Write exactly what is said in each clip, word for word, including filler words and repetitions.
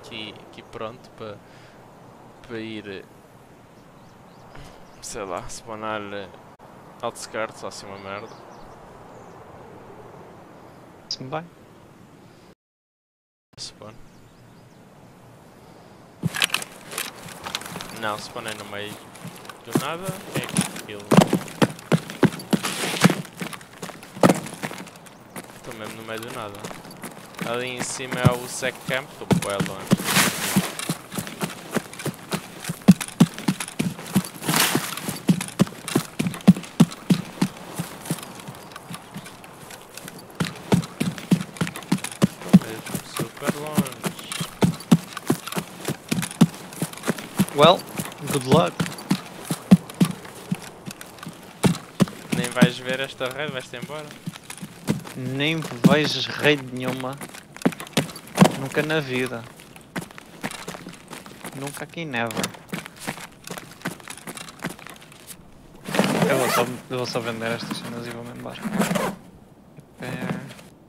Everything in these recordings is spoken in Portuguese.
aqui, aqui pronto para para ir, sei lá, spawnar outskirts ou assim uma merda. Se me bem. Spawn. Não, spawnei no meio do nada. É aquilo. Estou mesmo no meio do nada. Ali em cima é o sec camp, estou bem longe. Super longe. Well, good luck. Nem vais ver esta rede, vais-te embora. Nem vejo raid nenhuma. Nunca na vida. Nunca aqui never. Eu vou só, eu vou só vender estas cenas e vou-me embora. Repair.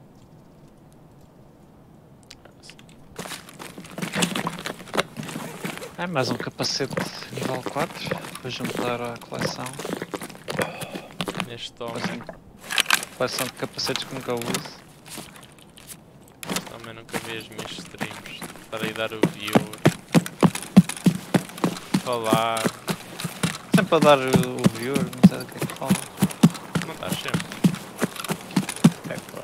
É mais um capacete nível quatro para juntar à coleção. Neste toma. Coleção, coleção de capacetes que nunca uso. Também nunca vi as minhas streams. Estar aí a dar o view. Falar. Sempre a dar o viewer, não sei do que é que fala. Não estás sempre. É, pá.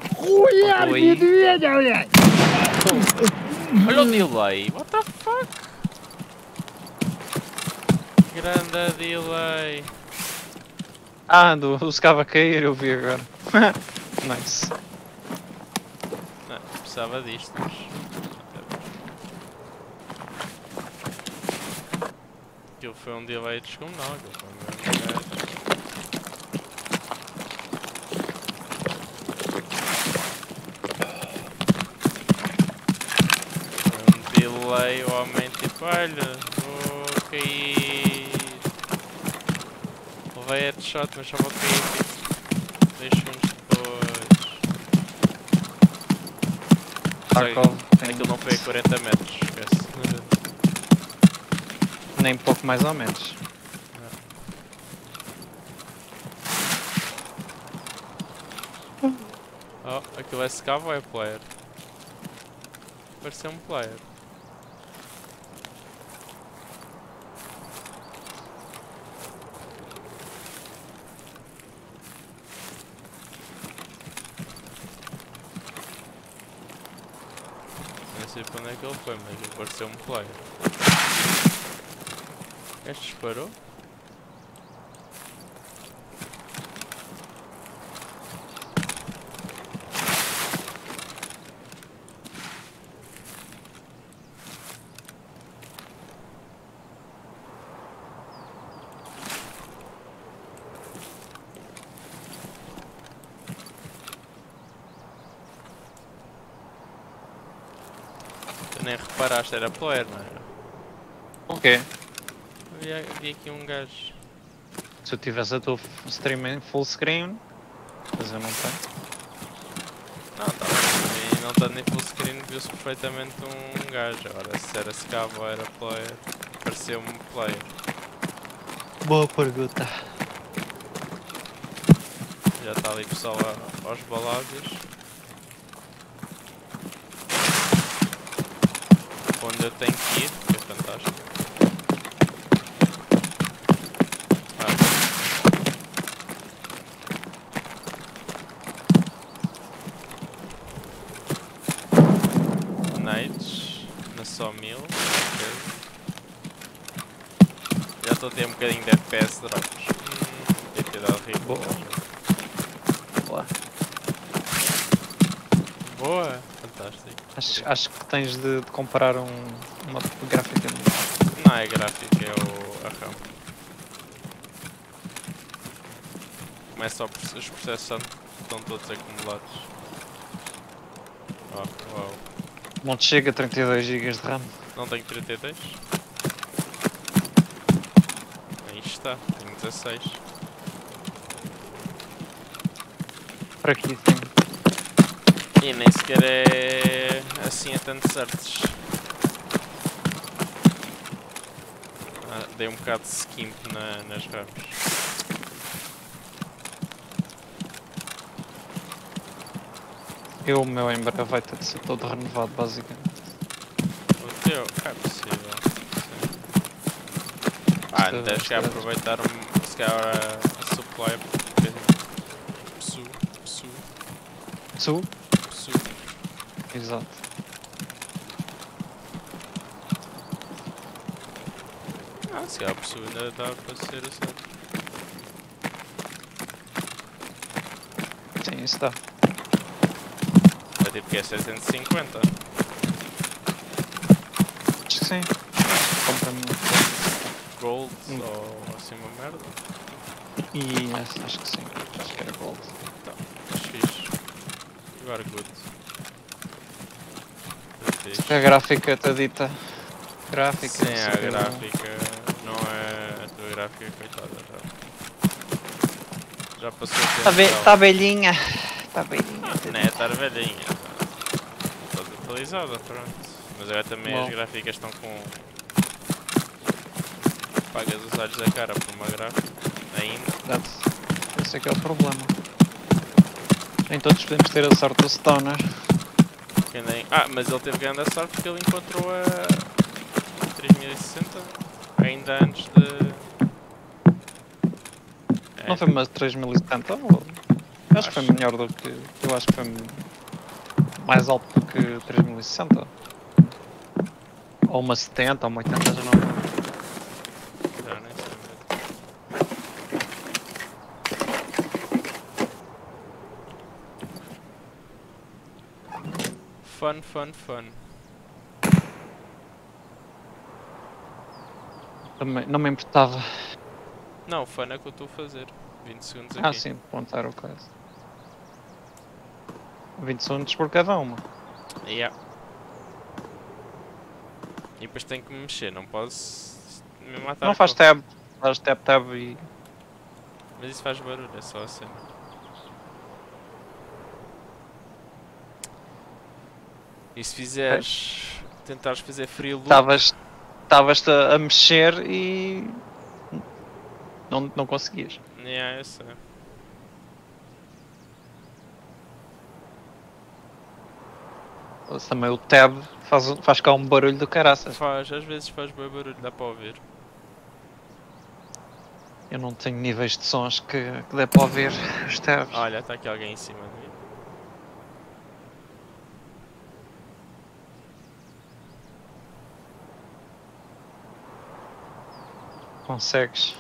Olha o delay. What the fuck? Grande delay. Ah, do, do escava a cair, eu vi agora. Nice. Não, precisava disto, mas... Aquilo foi um delay descomunal. Aquilo foi um grande gajo. Um delay, o homem tipo, olha, vou cair. Levei headshot, mas só vou cair tipo dois segundos depois. Tarkov tem... Aquilo não foi a quarenta metros, esquece. Nem pouco mais ou menos. Oh, aquilo é scava ou é player? Parece ser um player. Não sei para onde é que ele foi, mas aquilo pareceu um player. Este disparou? Tu nem reparaste, era player, não era? O quê? Havia, havia aqui um gajo. Se eu tivesse a tua stream em full screen, mas eu não tenho. Não, tá bem, não está nem full screen, viu-se perfeitamente um gajo. Agora, se era scava ou era player, pareceu-me player. Boa pergunta. Já está ali pessoal a- aos balados. Onde eu tenho que ir, que é fantástico. Nades na Sawmill. Okay. Já estou a ter um bocadinho de F P S drops. Hum, tem que ter dado rico. Boa. Boa. Boa! Fantástico. Acho, acho que tens de, de comprar um, uma gráfica. Não é gráfico, é o, a RAM. Começa ao, os processos estão todos acumulados. Oh, uau. Não te chega a trinta e dois gigas de RAM. Não tenho trinta e dois? Aí está, tenho dezasseis. Para aqui tenho. E nem sequer é assim a tanto certos. dei um bocado de skimp na, nas rams. Eu, o meu em breve vai ter de ser todo renovado, basicamente. O teu, é possível. Sim. Ah, Isto- deves isto que é- aproveitar um, se calhar a, a supply porque Psu, psu, Sul? psu. Exato. Ah, se calhar psu ainda dá para ser usado. Sim, isso dá. É tipo que é setecentos e cinquenta. Acho que sim. Compra-me Gold Hum. ou assim uma merda. e acho, acho que sim. Acho que era gold. Então, mas fixe. You are good. Muito fixe. A gráfica está dita. Gráfica, Sim, não sei a o quê. gráfica não é a tua gráfica, coitada já. Já passou o tempo Tá, ve dela. tá velhinha. Tá velhinha. Ah, não é estar velhinha. Está atualizada, pronto. Mas agora também Bom. as gráficas estão com. Pagas os olhos da cara por uma gráfica. Ainda. That's- Esse é que é o problema. Nem todos podemos ter a sorte do Stoner. Que nem... Ah, mas ele teve grande sorte porque ele encontrou a três mil e sessenta ainda antes de. É, Não foi uma três mil e setenta? Ou... Acho que foi Acho. melhor do que. Eu acho que foi mais alto do que três mil e sessenta. Ou uma setenta ou uma oitenta, já não lembro. Já nem sei mesmo. Fun, fun, fun. Também não me importava. Não, fun é o que eu estou a fazer. vinte segundos Ah, aqui. sim, apontar o caso. vinte segundos por cada uma. Yeah. E depois tenho que me mexer, não posso me matar. Não faz com- tab. Faz tab tab e. Mas isso faz barulho, é só a cena. E se fizeres. Tentares fazer free loop. Estavas. Estavas-te a mexer e. Não, não conseguias. Yeah, eu sei. Mas também o tab faz, faz cá um barulho do caraças. Faz, às vezes faz bem barulho, dá para ouvir. Eu não tenho níveis de sons que, que dê para ouvir os tabs. Olha, está aqui alguém em cima de mim. Consegues.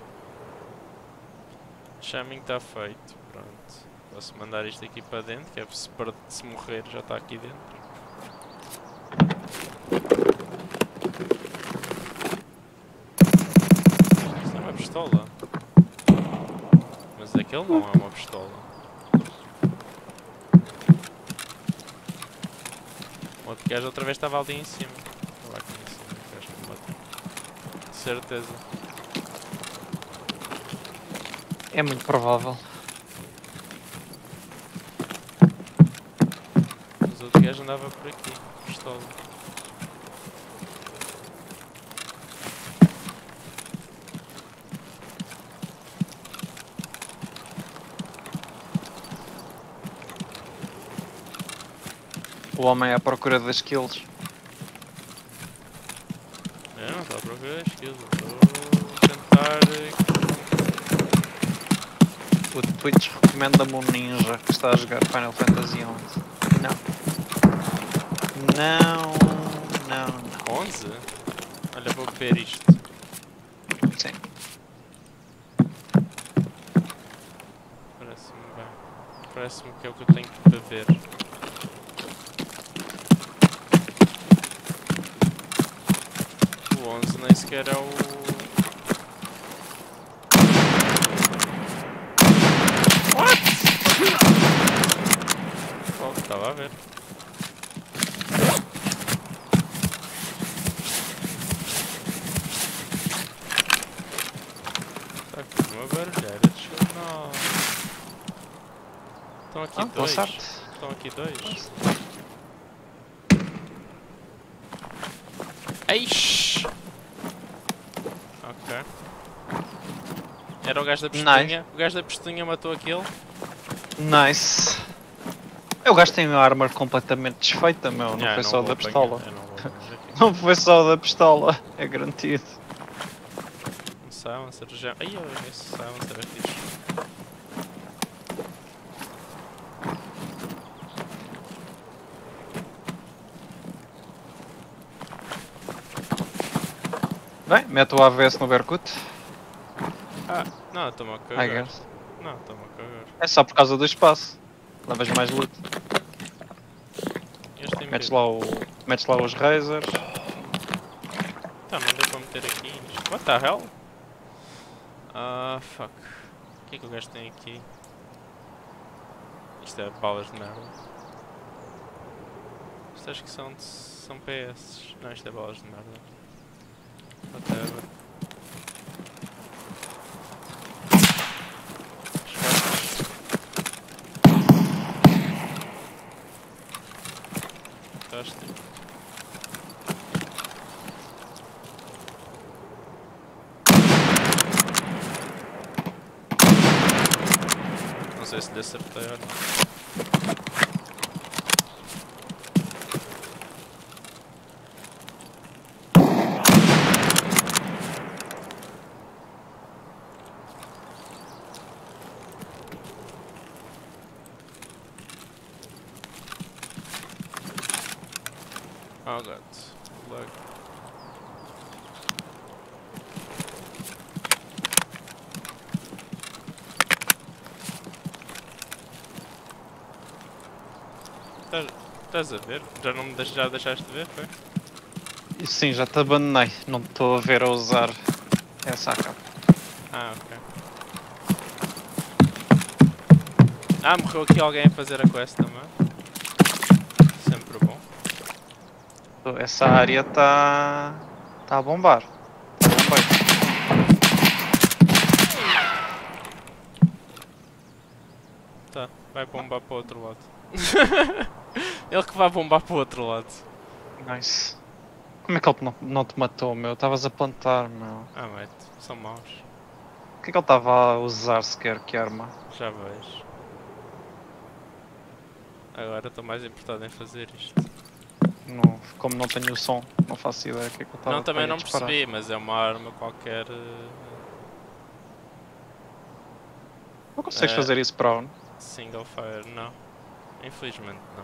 Shamming está feito, pronto. Posso mandar isto aqui para dentro, que é se, per- se morrer já está aqui dentro. Isto é uma pistola. Mas aquele não é uma pistola. O outro gajo outra vez estava ali em cima. Estava aqui em cima, o gajo que me matou. Certeza. É muito provável. Mas o outro gajo andava por aqui, pistola. O homem é à procura das kills. Eu não estou a procurar skills, eu estou a tentar. O Twitch recomenda-me um ninja que está a jogar Final Fantasy onze. Não. Não, não, não. onze? Olha, vou beber isto. Sim. Parece-me bem. Parece-me que é o que eu tenho que beber. O onze nem sequer é o. What? Oh, estava a ver. Está aqui uma barulheira de jornal. Estão aqui Ah, boa dois. sorte. Estão aqui dois. Eish! Ok. Era o gajo da pistolinha. Nice. O gajo da pistolinha matou aquele. Nice. Eu gajo tem a arma completamente desfeita, meu. Não Ah, foi não só vou da apanhar, pistola. eu não vou apanhar aqui. Não foi só da pistola. É garantido. Um silencer já. Ai, eu esse silencer é fixe. Bem, mete o A V S no Berkut. Ah, não, estou-me a I cagar. guess. Não, estou-me a cagar. É só por causa do espaço. Levas mais loot. Este tem Metes medo. lá, o... Metes lá os razors. Tá, não deu para meter aqui isto. What the hell? Ah, fuck. O que é que o gajo tem aqui? Isto é balas de merda. Isto acho que são, de... são P S. Não, isto é balas de merda. Whatever. Fantástico. Não sei se lhe acertei ou não. Oh god, lag. Estás a ver? Já não me deix já deixaste de ver, foi? E sim, já te abandonei. Não estou a ver a usar essa A K. Ah, ok. Ah, morreu aqui alguém a fazer a quest também. Sempre bom. Essa área está. está a bombar. Está a bombar. Tá, vai bombar para o outro lado. Ele que vai bombar para o outro lado. Nice. Como é que ele não, não te matou, meu? Estavas a plantar, meu. Ah, mate, são maus. O que é que ele estava a usar sequer? Que arma? Já vejo. Agora estou mais importado em fazer isto. Não, como não tenho o som, não faço ideia o que é que eu estava Não, também a não disparar. percebi, mas é uma arma qualquer. Uh, Não consegues É. fazer isso prone? single fire, não. Infelizmente não.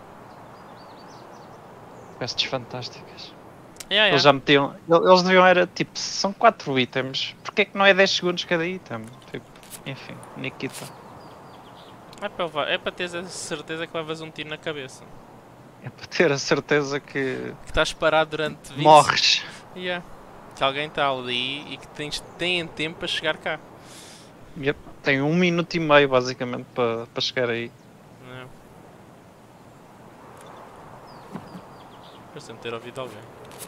Pestes fantásticas. Yeah, Eles yeah. já metiam. Eles deviam era tipo, são quatro itens. Porquê é que não é dez segundos cada item? Tipo, enfim, Nikita. É para, levar- é para teres a certeza que levas um tiro na cabeça. É para ter a certeza que Que estás parado durante vinte morres. Yeah. Que alguém está ali e que tens, tem tempo para chegar cá. Yep. Tem um minuto e meio basicamente para, para chegar aí. Não. Eu sempre ter ouvido alguém.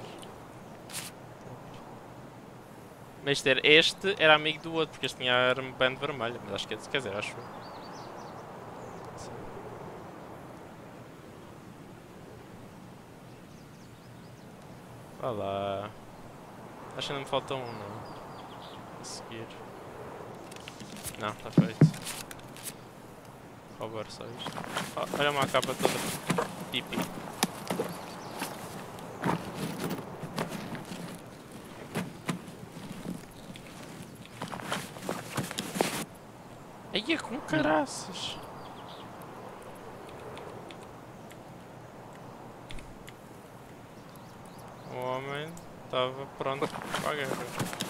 Mas ter este era amigo do outro, porque este tinha a armband vermelha, mas acho que é, quer dizer, acho eu. Sim. Vá lá. Acho que ainda me falta um, não. A seguir. Não, está feito. Roubar só isto. Oh, olha uma capa toda pipi. Aí é com caraças. O homem estava pronto para a guerra.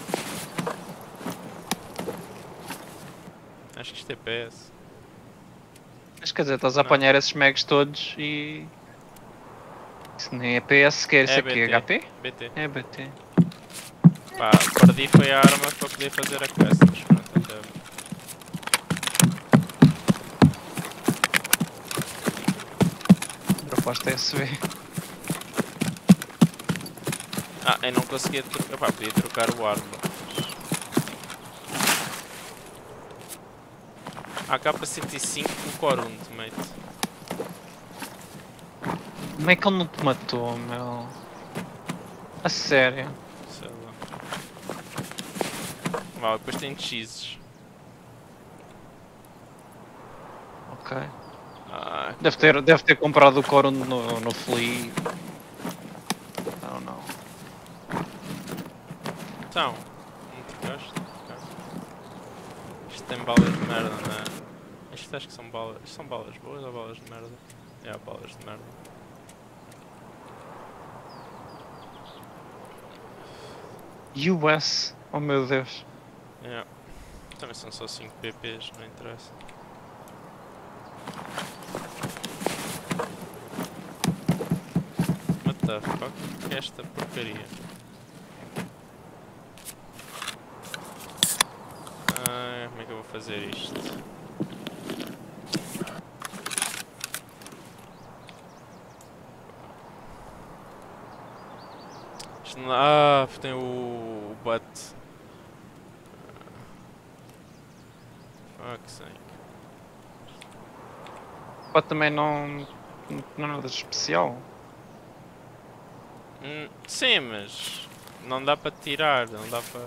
Acho que isto é P S. Mas quer dizer, estás a Não. apanhar esses megs todos e. Isso nem é P S sequer, isso É aqui é B T. H P? B T. É B T. Pá, perdi foi a arma para poder fazer a quest, mas pronto, até. Proposta S V. Ah, eu não conseguia trocar. Pá, podia trocar o arma. A K cento e cinco com o Corund, mate. Como é que ele não te matou, meu? A sério? Sei lá. Vá, depois tem cheeses. Ok. Ah, Deve ter, deve ter comprado o Coro no, no Flea. Não, não. então, não trocaste? Trocaste. Isto tem balas de merda, não é? Isto acho que são balas. Isto são balas boas ou balas de merda? É, balas de merda. U S. Oh meu Deus. É. Também são só cinco P Ps, não interessa. What the fuck? Que é esta porcaria? Ah, como é que eu vou fazer isto? Isto não... Ah, tem o, o butt. Fuck sake. Pá, também não. Não é nada de especial. Hum, sim, mas não dá para tirar, não dá para...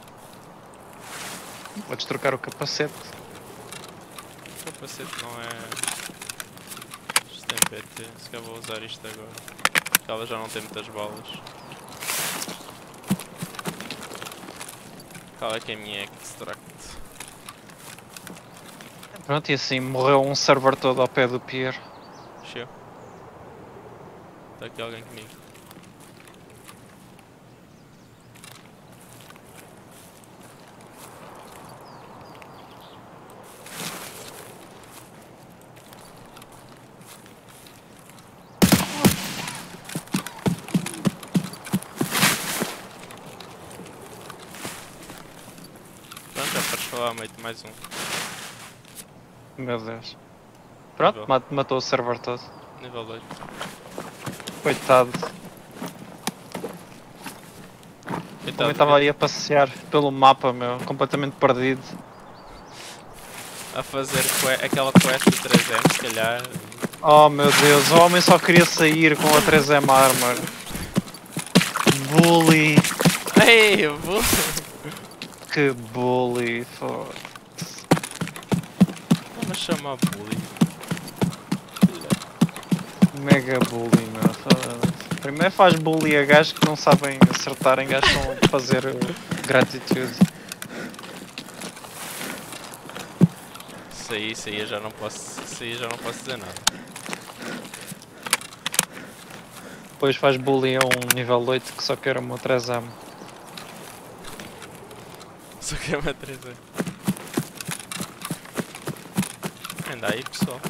Podes trocar o capacete. O capacete não é... Isto tem P T, se calhar vou usar isto agora. Porque ela já não tem muitas balas. Qual é que é a minha extract? Pronto, e assim morreu um server todo ao pé do pier. Show. Está aqui alguém comigo. Pronto, já podes falar, mate, mais um. Meu Deus. Pronto, Nível. mat- matou o server todo. Nível oito. Coitado. Também Coitado, estava aí a passear pelo mapa, meu, completamente perdido. a fazer que- aquela quest do três M, se calhar. Oh meu Deus, o homem só queria sair com a três M Armor. Bully. Ei, eu vou. Que bully. Foda-se. Vamos chamar bully. Mega bully, meu. Foda-se. Primeiro faz bully a gajos que não sabem acertar em gajos que estão a fazer uh, gratitude. Isso aí, isso aí eu já não posso. Isso aí eu já não posso dizer nada. Depois faz bully a um nível oito que só quer uma três M. Só que é uma três M. Anda aí, pessoal.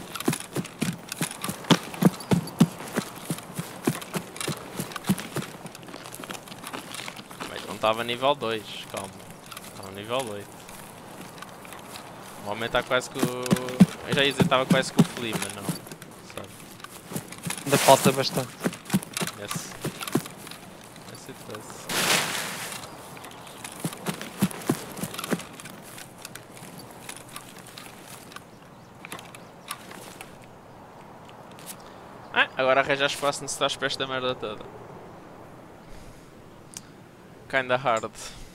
Mas não estava nível dois, calma. Estava nível oito. O homem está quase que o... Eu já ia dizer estava quase que o Flea, mas não. Sabe? Ainda falta bastante. Yes. Yes it does. Ah, agora arranjar espaço se estás para esta merda toda. Kinda hard.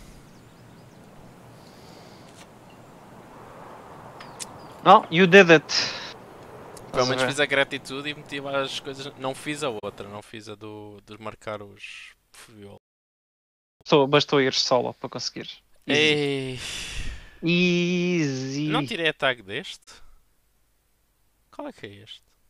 Não, you did it. Pelo Estás a menos ver? fiz a gratitude e meti lá as coisas. Não fiz a outra, não fiz a do, de marcar os fuel. Bastou, bastou ir solo para conseguir. Easy. Ei. Easy. Não tirei a tag deste? Qual é que é este?